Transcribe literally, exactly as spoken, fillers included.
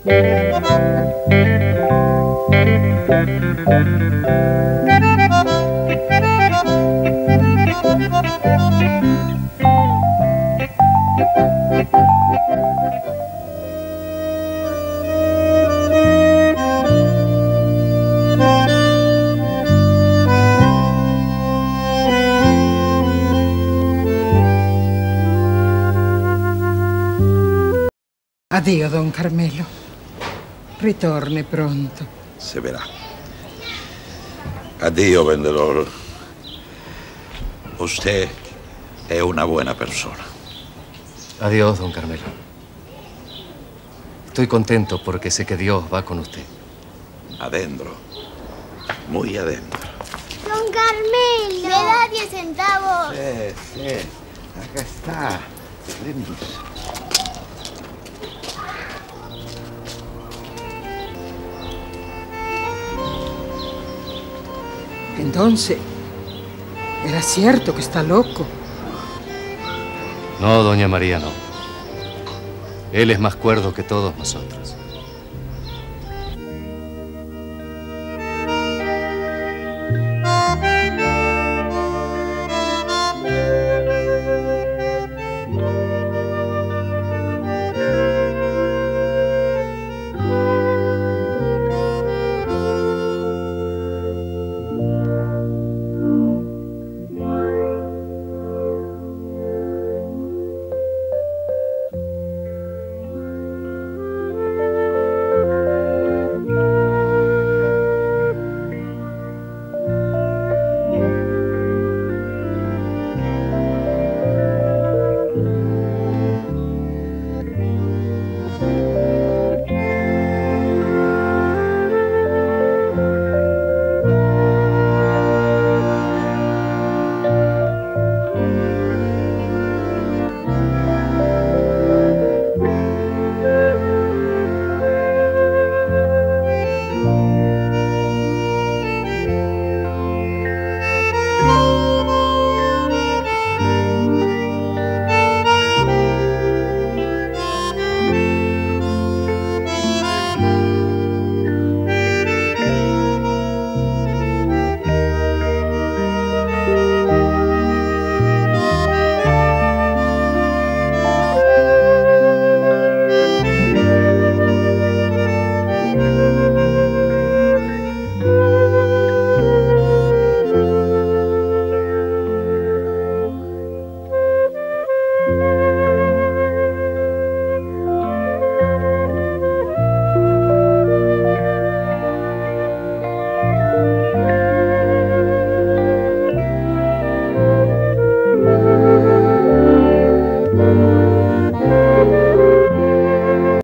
Addio, don Carmelo. Ritorni pronto. Se verá. Addio, vendedor. Usted es una buena persona. Adiós, don Carmelo. Estoy contento porque sé que Dios va con usted. Adentro. Muy adentro. Don Carmelo. ¿Me da diez centavos? Sí, sí. Acá está. Permiso. Entonces, ¿era cierto que está loco? No, doña María, no. Él es más cuerdo que todos nosotros.